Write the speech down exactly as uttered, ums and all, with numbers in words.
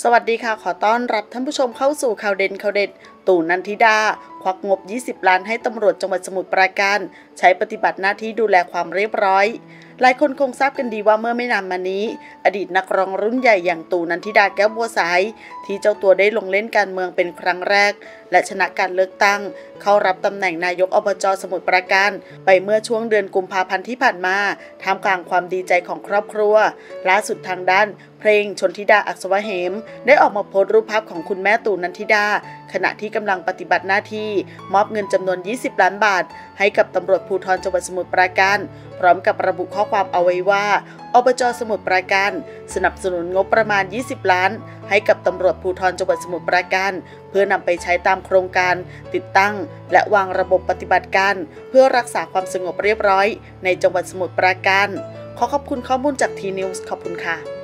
สวัสดีค่ะขอต้อนรับท่านผู้ชมเข้าสู่ข่าวเด่นข่าวเด็ดตู่นันทิดาควักงบยี่สิบล้านให้ตำรวจจังหวัดสมุทรปราการใช้ปฏิบัติหน้าที่ดูแลความเรียบร้อยหลายคนคงทราบกันดีว่าเมื่อไม่นานมานี้อดีตนักร้องรุ่นใหญ่อย่างตู่นันทิดาแก้วบัวสายที่เจ้าตัวได้ลงเล่นการเมืองเป็นครั้งแรกและชนะการเลือกตั้งเข้ารับตำแหน่งนายกอบจสมุทรปราการไปเมื่อช่วงเดือนกุมภาพันธ์ที่ผ่านมาท่ามกลางความดีใจของครอบครัวล่าสุดทางด้านเพลงชนธิดาอักษวเหมได้ออกมาโพสต์รูปภาพของคุณแม่ตู่นันทิดาขณะที่กำลังปฏิบัติหน้าที่มอบเงินจำนวนยี่สิบล้านบาทให้กับตำรวจภูธรจังหวัดสมุทรปราการพร้อมกับระบุข้อความเอาไว้ว่าอบจสมุทรปราการสนับสนุนงบประมาณยี่สิบล้านให้กับตำรวจภูธรจังหวัดสมุทรปราการเพื่อนำไปใช้ตามโครงการติดตั้งและวางระบบปฏิบัติการเพื่อรักษาความสงบเรียบร้อยในจังหวัดสมุทรปราการขอขอบคุณข้อมูลจากทีนิวส์ขอบคุณค่ะ